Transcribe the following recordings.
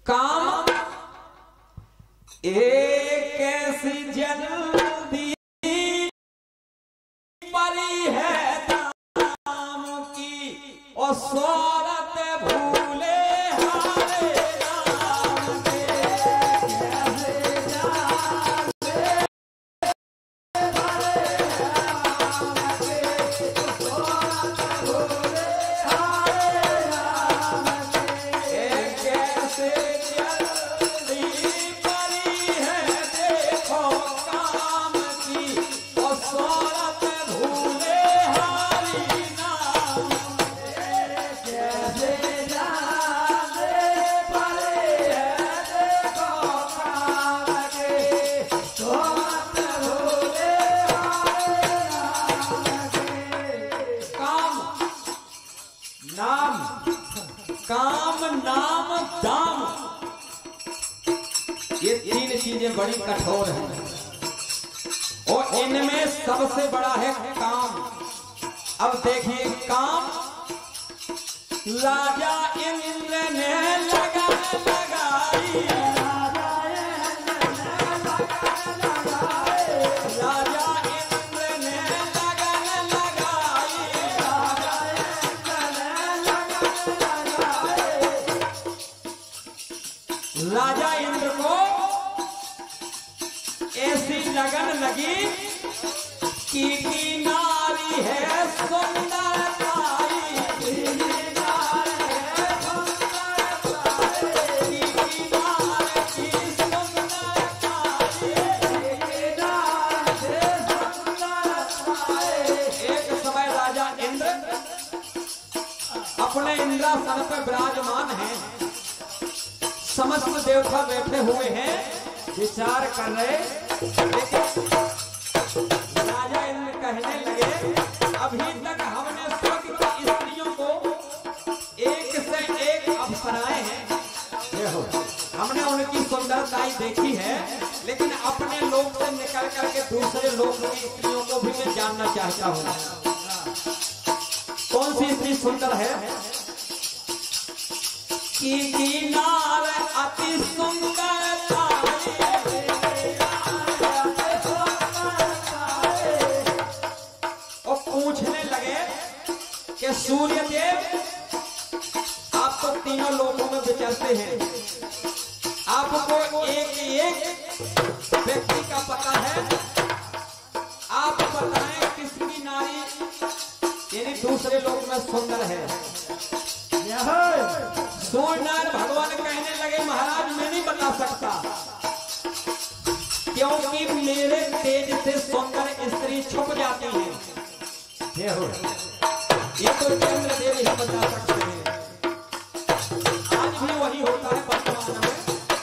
काम एक ऐसी जल्दी परी है नाम की और शोहरत भूले हारे नाम के कैसे जाने हारे नाम के शोहरत भूले हारे नाम के कैसे जल्दी परी है देखो काम की और शोहरत भूले हारी नाम के कैसे जाने परी है देखो काम की शोहरत भूले हारे नाम के काम नाम दाम, ये तीन चीजें बड़ी कठोर हैं और इनमें सबसे बड़ा है काम। अब देखिए काम राजा इंद्र ने लगन लगाई, राजा इंद्र ने लगन लगाई, राजा इंद्र को ऐसी लगन लगी कि नारी है सुंदरताई, नारी है सुंदरताई, नारी की सुंदरताई, नारी सुंदरताई। एक समय राजा इंद्र अपने इंद्रासन पर विराजमान हैं, समस्त देवता बैठे हुए हैं, विचार कर रहे, लेकिन राजा इंद्र कहने लगे अभी तक हमने स्वर्ग की स्त्रियों को एक से एक अप्सराएं हैं, हमने उनकी सुंदरताई देखी है, लेकिन अपने लोक से निकल करके दूसरे लोक की स्त्रियों को भी मैं जानना चाहता हूँ कौन सी स्त्री सुंदर है। कि नार अति सुंदरताई, और पूछने लगे कि सूर्य देव आप तो तीनों लोगों में विचरते हैं, आपको एक एक व्यक्ति का पता है, आप बताएं किसकी नारी यानी दूसरे लोक में सुंदर है। सूर्यनारायण भगवान कहने लगे महाराज मैं नहीं बता सकता, क्योंकि मेरे तेज से सुंदर स्त्री छुप जाती है, ये तो चंद्रदेव ही बता सकते हैं। आज भी वही होता है वर्तमान में,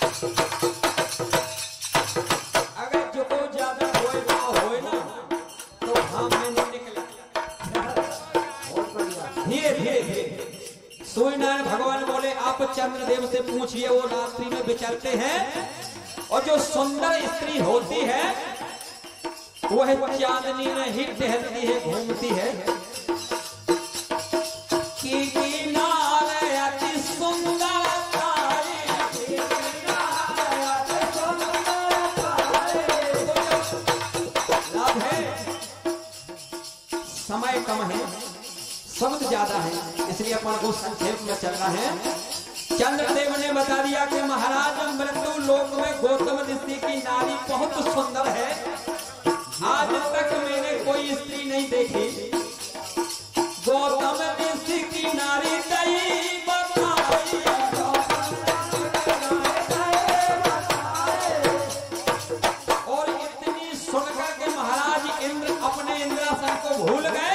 अगर जो को ज्यादा होए ना तो हम में नहीं निकले। धीरे धीरे सूर्यनारायण भगवान बोले आप चंद्रदेव से पूछिए, वो रात्रि में विचरते हैं और जो सुंदर स्त्री होती है वह चांदनी में ही टहलती है, घूमती है। कि नारे अति सुंदरताई, लाभ है समय कम है, शब्द ज्यादा है, इसलिए अपन को संक्षेप में चलना है। चंद्रदेव ने बता दिया कि महाराज मृत्यु लोक में गौतम ऋषि की नारी बहुत सुंदर है, आज तक मैंने कोई स्त्री नहीं देखी, गौतम ऋषि की नारी दई बताई, और इतनी सुनकर के महाराज इंद्र अपने इंद्रासन को भूल गए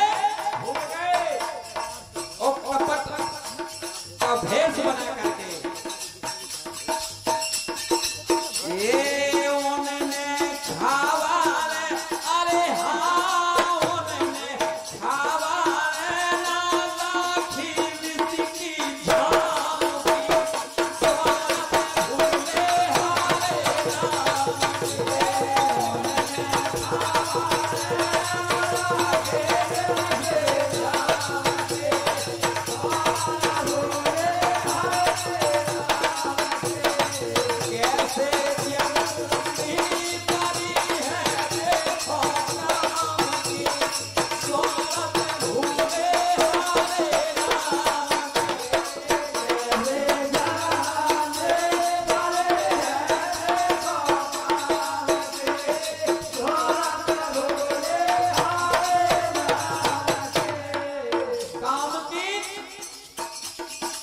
और कपट का भेष बना करके अरे हाँ उन्होंने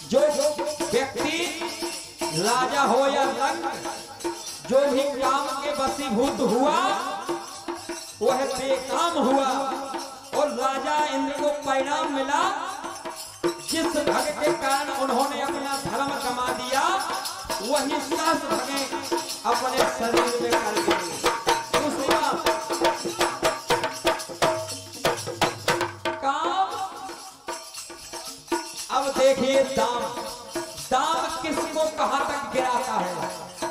जो व्यक्ति राजा हो या रंग, जो भी काम के वशीभूत हुआ वह बेकाम हुआ और राजा इंद्र को परिणाम मिला। जिस भग के कारण उन्होंने अपना धर्म कमा दिया वही 10 भगें अपने शरीर में कर दिए। दूसरी बात, काम। अब देखिए दाम, दाम किसको कहां तक गिराता है।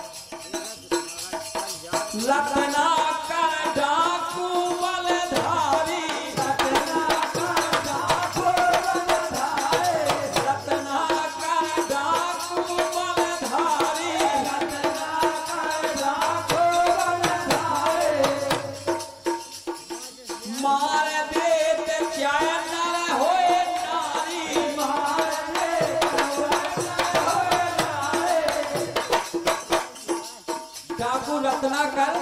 रत्ना का डाकू बलधारी, रत्ना का डाकू बलधारी, रत्ना का डाकू बलधारी, रत्ना का डाकू बलधारी। मार देत चाय नर होए नारी, मार देत होए नारी। डाकू रत्नाकर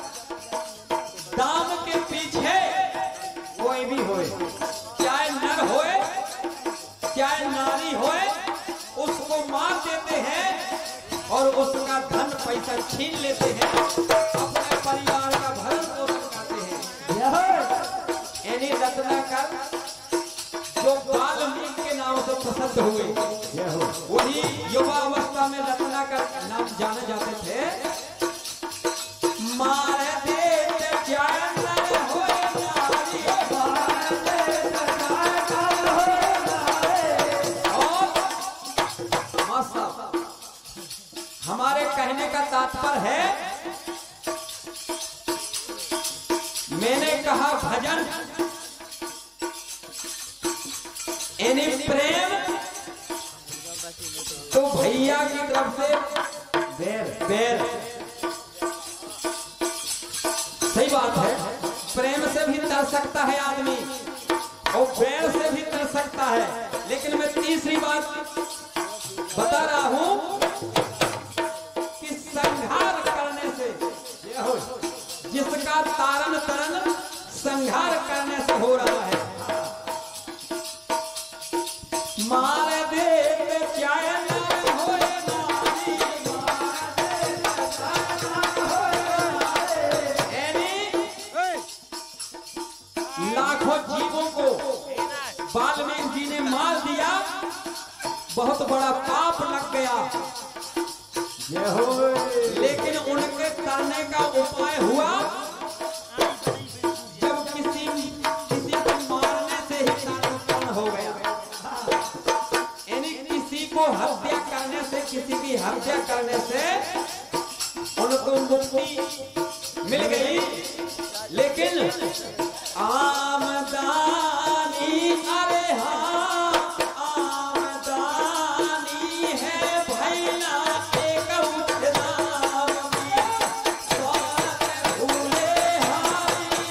दाम के पीछे कोई भी होए, चाहे नर होए चाहे नारी होए, उसको मार देते हैं और उसका धन पैसा छीन लेते हैं, अपने परिवार का भरण पोषण करते हैं। यानी रत्नाकर जो वाल्मीकि के नाम से प्रसिद्ध हुए, वही युवा अवस्था में रत्नाकर नाम जाने जाते थे। मार देत चाय नर होए नारी, मार देत चाय नर होए नारी। और मास्टर, हमारे कहने का तात्पर्य है, मैंने कहा भजन यानी प्रेम, तो भैया की तरफ से बैर, बैर। सही बात है, प्रेम से भी तर सकता है आदमी और बैर से भी तर सकता है। लेकिन मैं तीसरी बात बता रहा हूं कि संहार करने से, जिसका तारण तरण संहार करने से हो रहा है। मार देत चाय नर होए नारी, मार देत चाय नर होए नारी। लाखों जीवों को वाल्मीकि जी ने मार दिया, बहुत बड़ा पाप लग गया। लेकिन उनके करने का उपाय हुआ, जब किसी को मारने से ही दान उत्पन्न हो गया, यानी किसी को हत्या करने से, किसी की हत्या करने से उनको मुक्ति मिल गई। लेकिन आमदानी, अरे हाँ आमदानी है भैया एक उठदाम की, स्वागत भूले हारी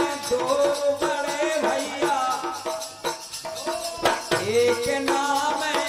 एक नाम